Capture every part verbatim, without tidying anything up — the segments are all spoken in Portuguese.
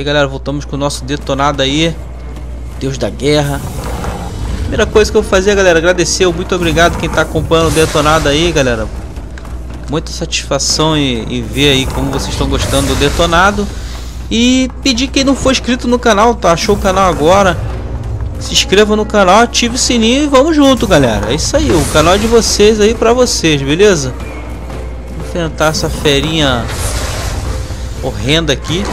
Aí galera, voltamos com o nosso detonado aí, Deus da Guerra. Primeira coisa que eu vou fazer, galera, agradecer, muito obrigado quem tá acompanhando o detonado aí, galera. Muita satisfação em, em ver aí como vocês estão gostando do detonado. E pedir quem não for inscrito no canal, tá? Achou o canal agora, se inscreva no canal, ative o sininho e vamos junto, galera. É isso aí, o canal é de vocês aí pra vocês, beleza? Vou enfrentar essa ferinha horrenda aqui.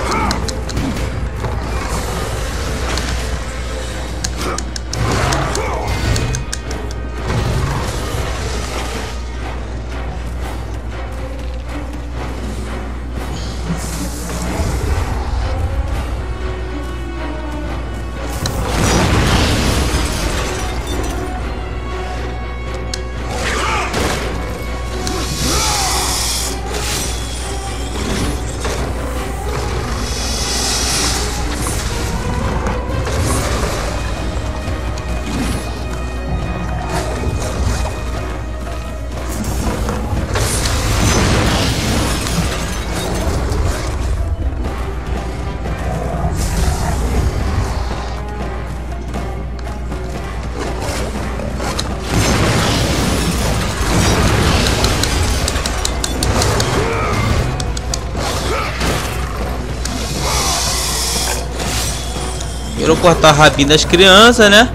Quero cortar o rabinho das crianças, né?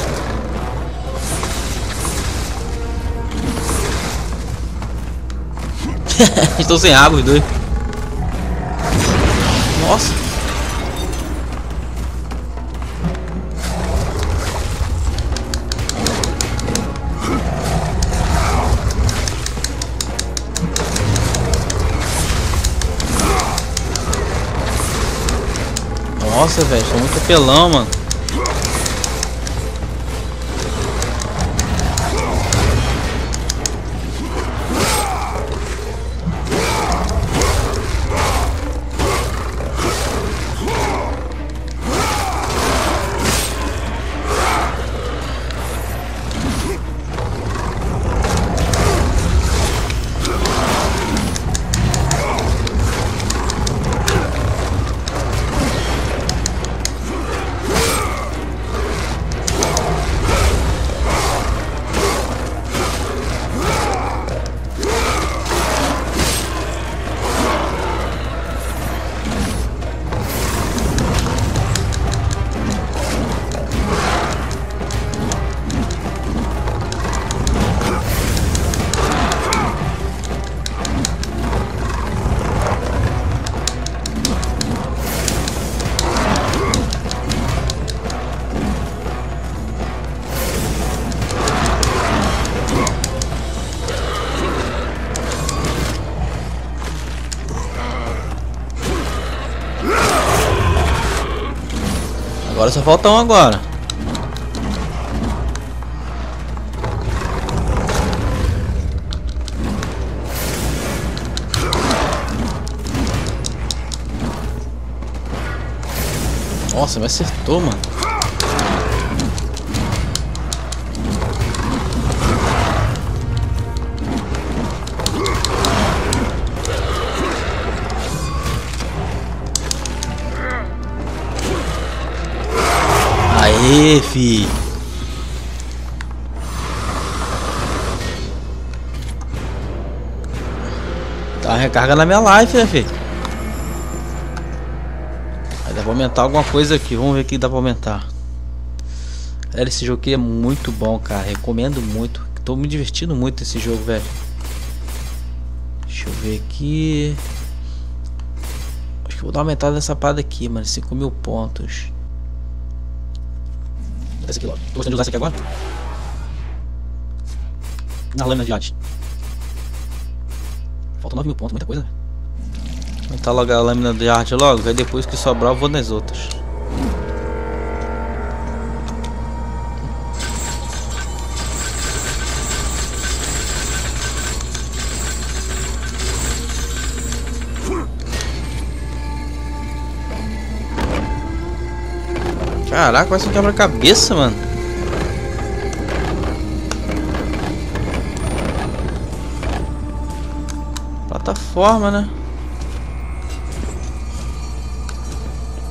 Estou sem rabo os dois. Nossa. Nossa, velho, tô muito apelão, mano. Agora só falta um agora. Nossa, me acertou, mano. Aê, fi. Tá uma recarga na minha life, né, filho? Aí dá pra aumentar alguma coisa aqui. Vamos ver o que dá pra aumentar. Galera, esse jogo aqui é muito bom, cara. Recomendo muito. Tô me divertindo muito nesse jogo, velho. Deixa eu ver aqui. Acho que vou dar uma aumentada nessa parada aqui, mano. cinco mil pontos. Essa aqui logo. Tô gostando de usar essa aqui agora. Na lâmina de arte. Faltam nove mil pontos, muita coisa. Vou tentar logo a lâmina de arte logo. Aí depois que sobrar eu vou nas outras. Caraca, vai ser um quebra-cabeça, mano. Plataforma, né?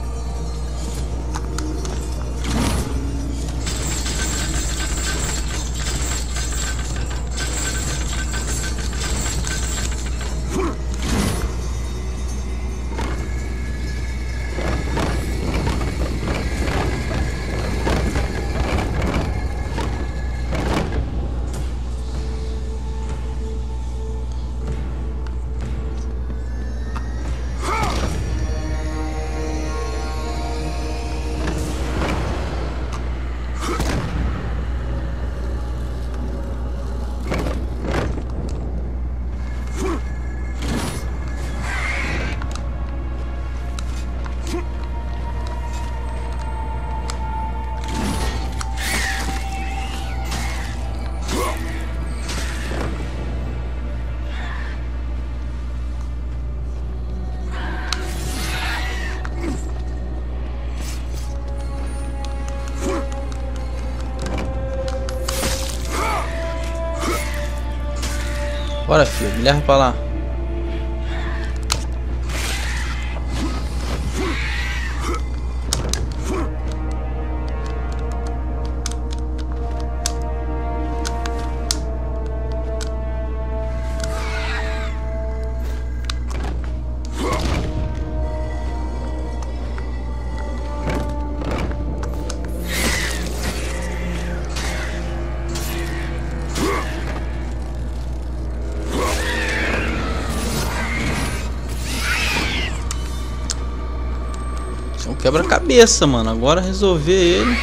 Bora, filho, me leva pra lá. Isso é um quebra-cabeça, mano. Agora resolver ele.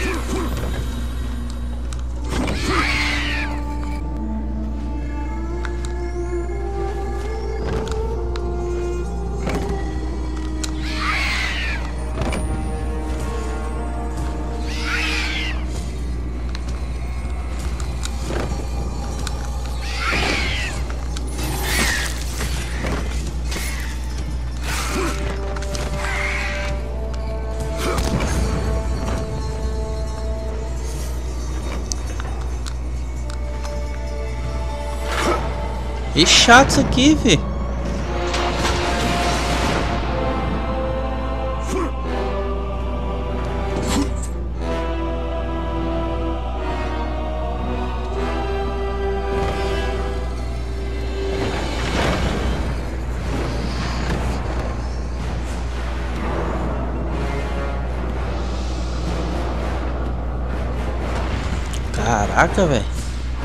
E chato isso aqui, fi. Caraca, velho.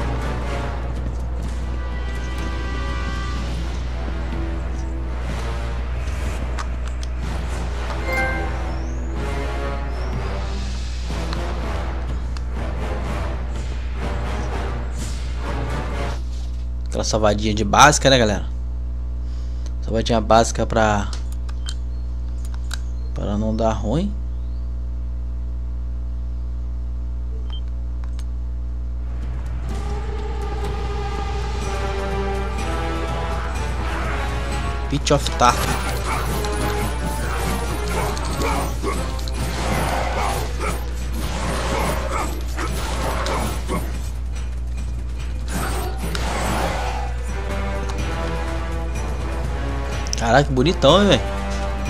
Aquela salvadinha de básica, né, galera? Salvadinha básica pra para não dar ruim. Pit of Tartar. Caraca, que bonitão, hein, velho.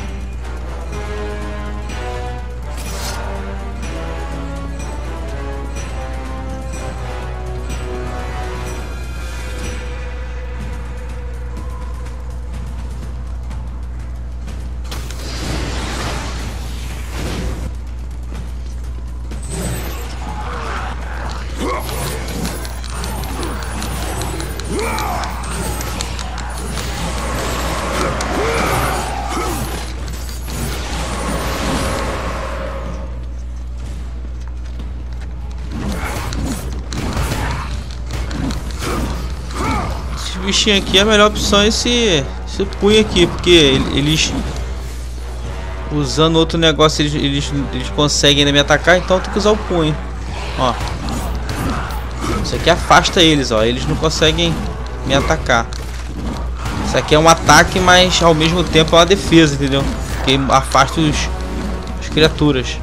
Bichinho aqui, a melhor opção é esse, esse punho aqui, porque eles usando outro negócio eles, eles, eles conseguem ainda me atacar, então tem que usar o punho. Ó, isso aqui afasta eles, ó, eles não conseguem me atacar. Isso aqui é um ataque, mas ao mesmo tempo é uma defesa, entendeu? Porque afasta os, as criaturas.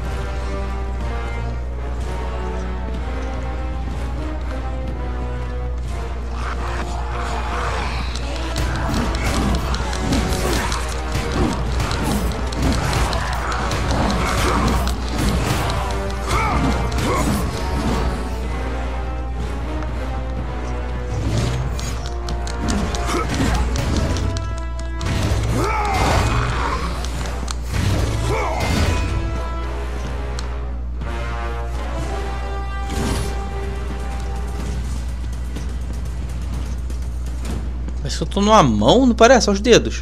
Parece que eu tô numa mão, não parece? Olha os dedos.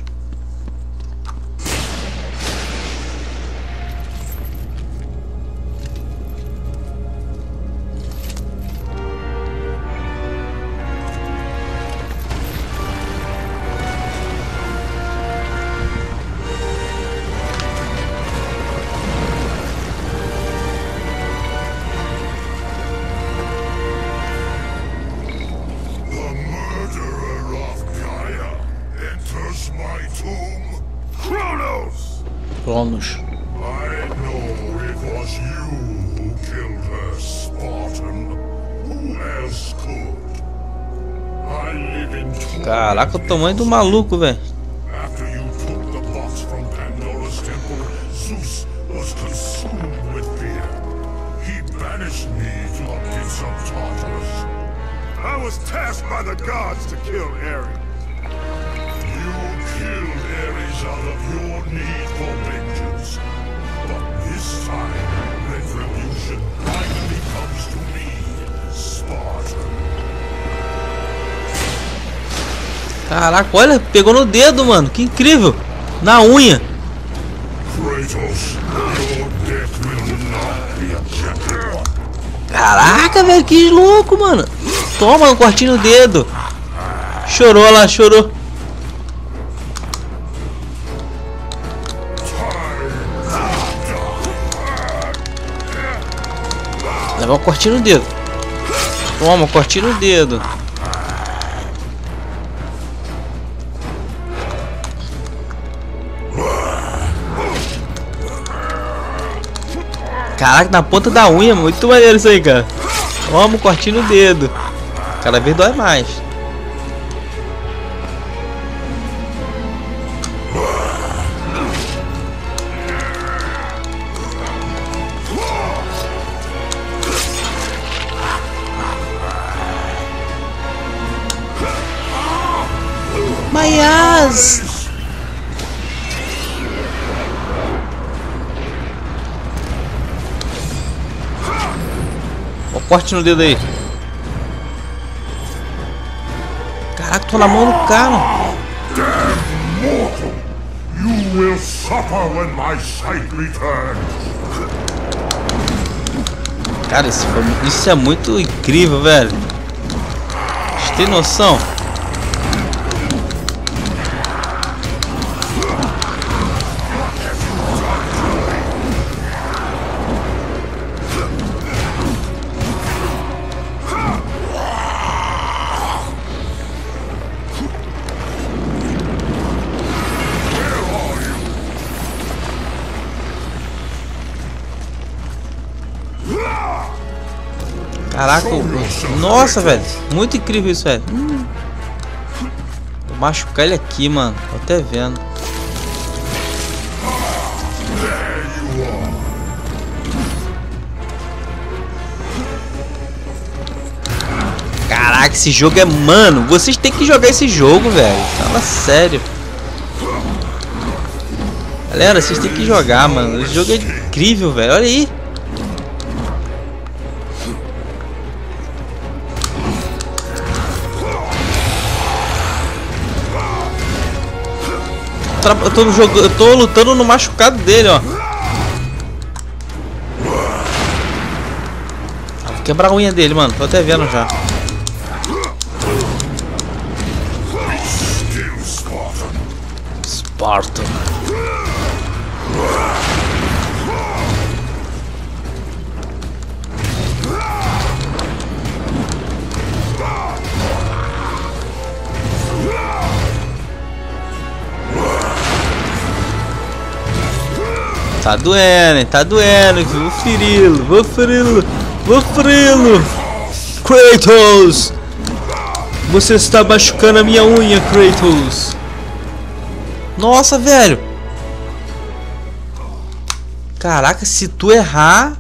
Cronos. I know it was you who killed her, Spartan. Who else could? I live in Caraca, o tamanho do maluco, velho. After you took the box from Pandora's temple, Zeus was consumed with fear. He banished me to the pits of Tartarus. I was tasked by the gods to kill Ares. You killed Ares out of your need for vengeance. But this time, retribution finally comes to me, Spartan. Caraca, olha, pegou no dedo, mano. Que incrível. Na unha. Kratos, your death will not be a gentle one. Caraca, velho, que louco, mano. Toma um cortinho no dedo. Chorou lá, chorou. Leva um cortinho no dedo. Toma um cortinho no dedo. Caraca, na ponta da unha, muito maneiro isso aí, cara. Toma um cortinho no dedo. Cada vez dói mais. My ass! Ó, corte no dedo aí. Caraca, tô na mão do cara. Damn mortal! You will suffer when my sight returns. Cara, isso, foi, isso é muito incrível, velho. Você tem noção? Caraca, nossa, velho, muito incrível isso, velho. Hum. Vou machucar ele aqui, mano. Tô até vendo. Caraca, esse jogo é... Mano, vocês têm que jogar esse jogo, velho. Fala sério. Galera, vocês têm que jogar, mano. Esse jogo é incrível, velho. Olha aí. Eu tô, jogando, eu tô lutando no machucado dele, ó. Ah, vou quebrar a unha dele, mano. Tô até vendo já. Spartan. Tá doendo, hein? Tá doendo. Vou feri-lo, vou feri-lo, vou feri-lo. Kratos! Você está machucando a minha unha, Kratos. Nossa, velho. Caraca, se tu errar...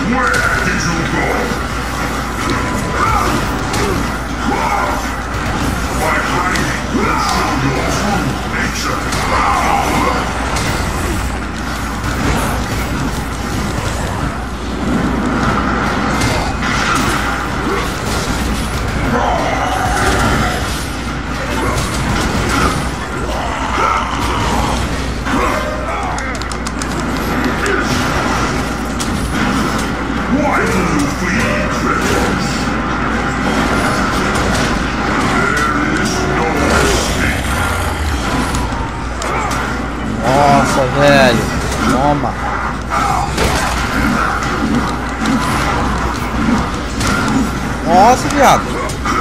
Nossa, velho. Toma. Nossa, viado.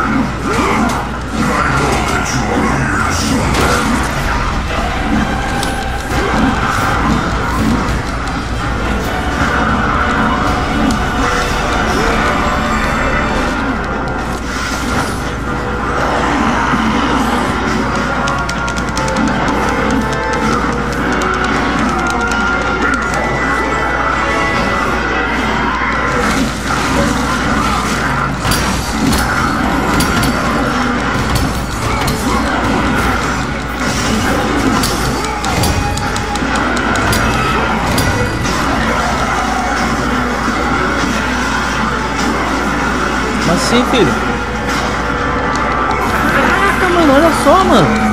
Mas sim, filho. Caraca, mano, olha só, mano.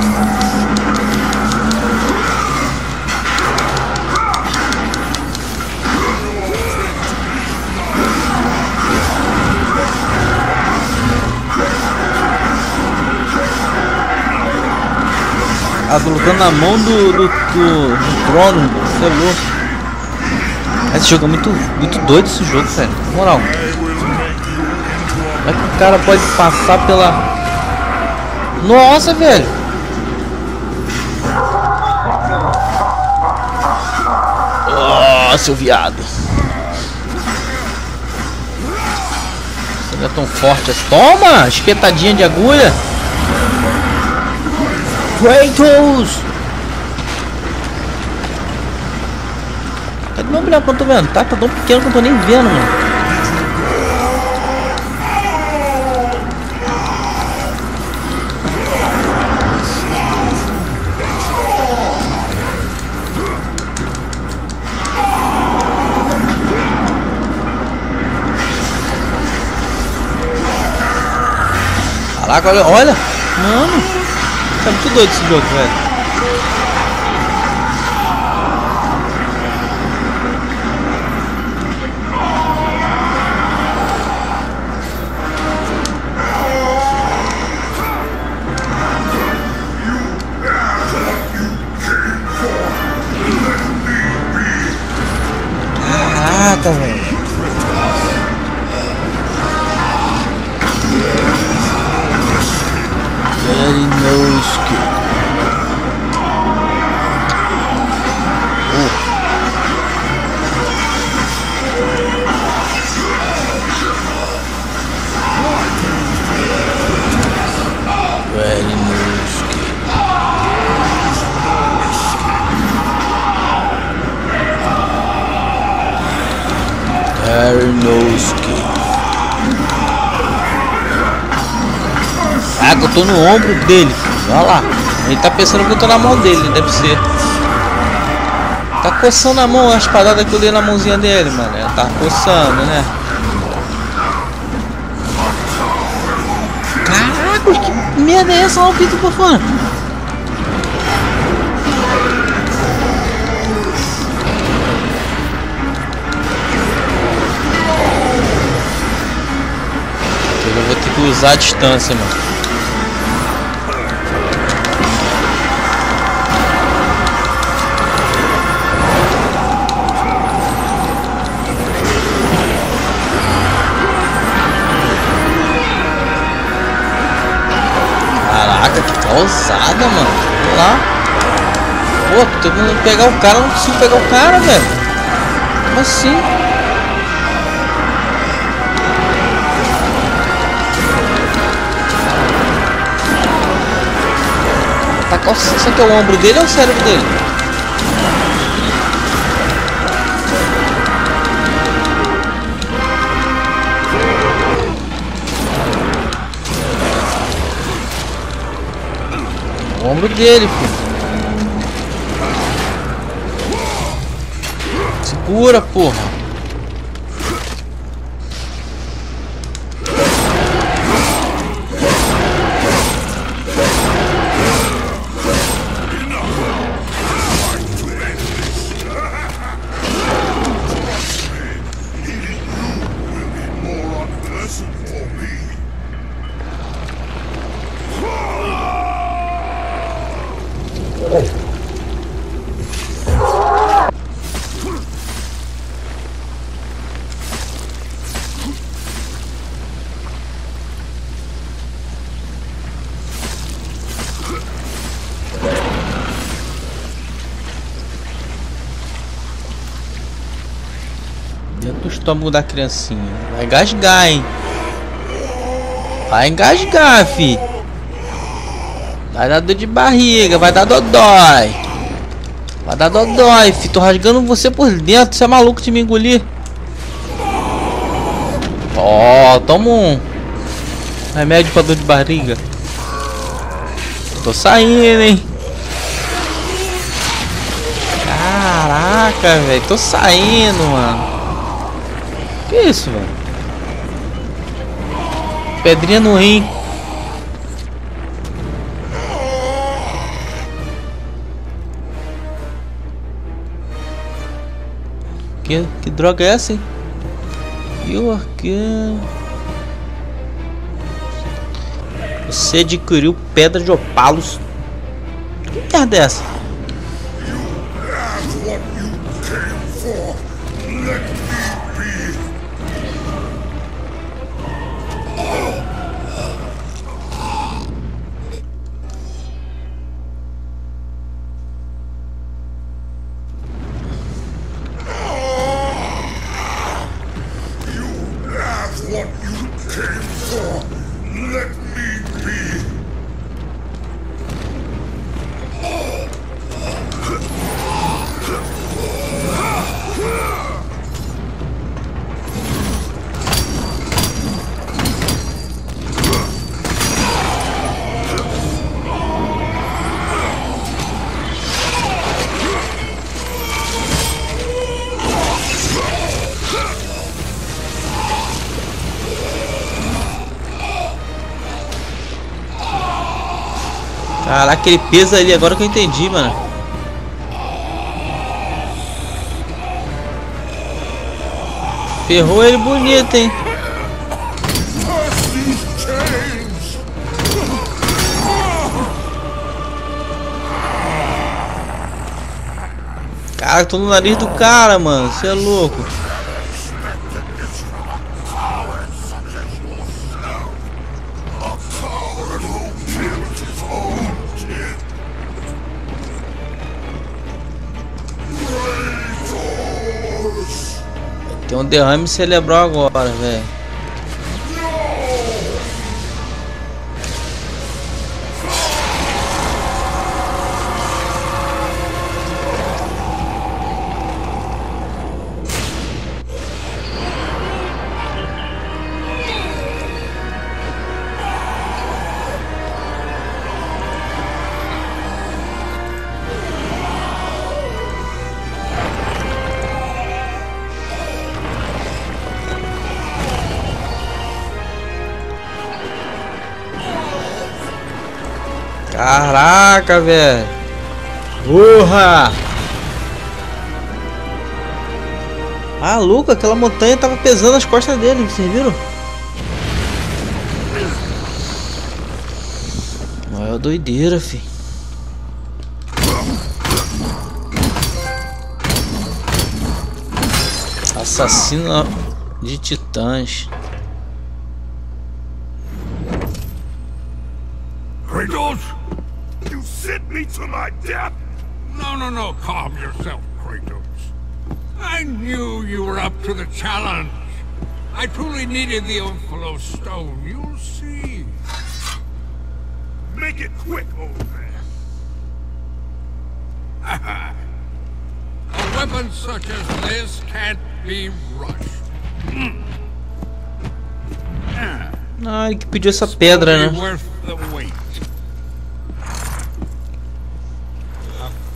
Ah, tô lutando na mão do, do, do, do trono, você é louco. Esse jogo é muito, muito doido, esse jogo, velho. Na moral. Como é que o cara pode passar pela... Nossa, velho! Oh, seu viado! Você não é tão forte assim. Toma! Espetadinha de agulha! Kratos! Cadê meu boneco que eu tô vendo? Tá, tá tão pequeno que eu não tô nem vendo, mano. Caraca, olha, olha, mano, tá muito doido esse jogo, velho. Caraca, velho. Very no skill. Oh. Very no skill. Very no skill. Ah, que eu tô no ombro dele, olha lá. Ele tá pensando que eu tô na mão dele, deve ser. Tá coçando a mão, as paradas que eu dei na mãozinha dele, mano. Tá coçando, né? Caraca, que merda é essa? Olha o pito por fora. Eu vou ter que usar a distância, mano. Caraca, que causada, mano. Vamos lá. Pô, tô tentando pegar o cara, não consigo pegar o cara, velho. Como assim? Tá coçando. Será que é o ombro dele ou o cérebro dele? O ombro dele, filho. Segura, porra. Dentro do estômago da criancinha. Vai engasgar, hein? Vai engasgar, fi. Vai dar dor de barriga, vai dar dodói. Vai dar dodói, fi. Tô rasgando você por dentro. Você é maluco de me engolir? Ó, oh, toma um remédio pra dor de barriga. Tô saindo, hein? Caraca, velho. Tô saindo, mano. Que isso, velho? Pedrinha no rim. Que, que droga é essa, hein? Eu aqui. Você adquiriu pedra de opalos. Que merda é essa? Caraca, aquele peso ali, agora que eu entendi, mano. Ferrou ele bonito, hein? Cara, tô no nariz do cara, mano. Você é louco. Tem um derrame cerebral agora, velho. Caraca, velho. Porra! Maluco, aquela montanha tava pesando as costas dele, vocês viram? Maior doideira, fi. Assassino de titãs. Kratos, you sent me to my death. No, no, no. Calm yourself, Kratos. I knew you were up to the challenge. I truly needed the Omphalo stone. You'll see. Make it quick, old man. A weapon such as this can't be rushed. Mm. Ah, ele que pediu essa pedra, né? Worth the wait.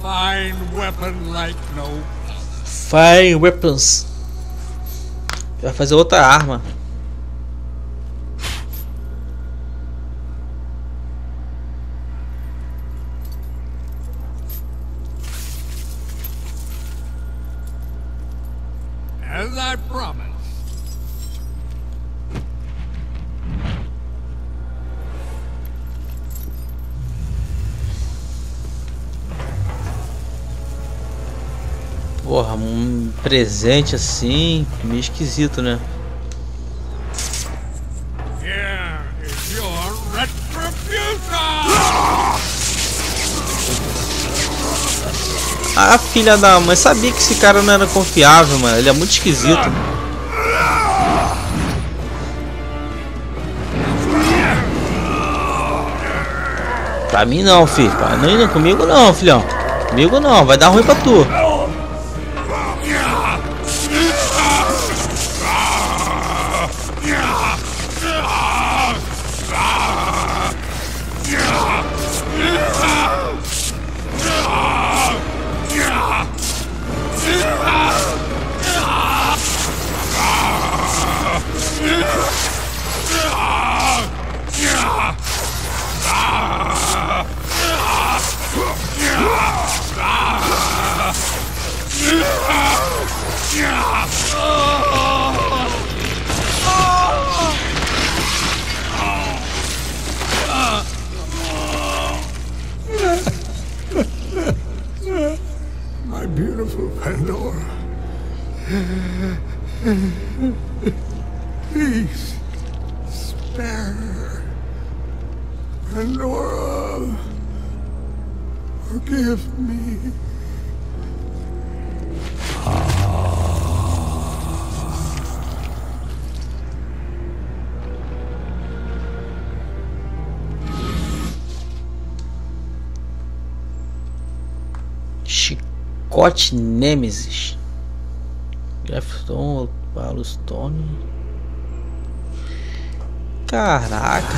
fine weapon like no. Fine weapons. Vai fazer outra arma. As I promised. Porra, um presente assim, meio esquisito, né? Here is your retribution. Ah, filha da mãe, sabia que esse cara não era confiável, mano. Ele é muito esquisito. Pra mim não, filho. Pra mim, comigo não, filhão. Comigo não, vai dar ruim pra tu. My beautiful Pandora. Please spare her. Pandora, forgive me. Chicote Nemesis. Grafton, Palustone. Caraca.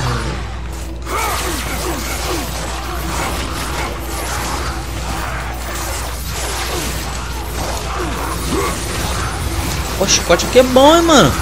O chicote aqui é bom, hein, mano.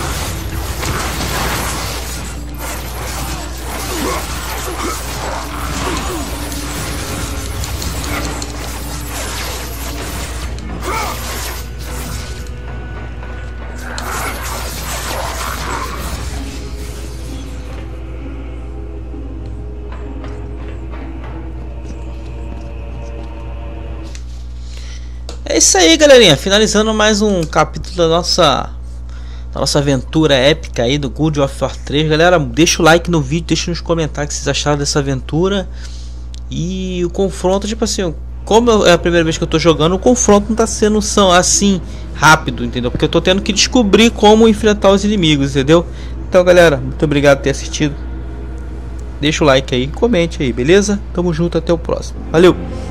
É isso aí, galerinha, finalizando mais um capítulo da nossa da nossa aventura épica aí do God of War três. Galera, deixa o like no vídeo, deixa nos comentários o que vocês acharam dessa aventura. E o confronto, tipo assim, como é a primeira vez que eu tô jogando, o confronto não tá sendo assim rápido, entendeu? Porque eu tô tendo que descobrir como enfrentar os inimigos, entendeu? Então, galera, muito obrigado por ter assistido. Deixa o like aí, comente aí, beleza? Tamo junto, até o próximo. Valeu!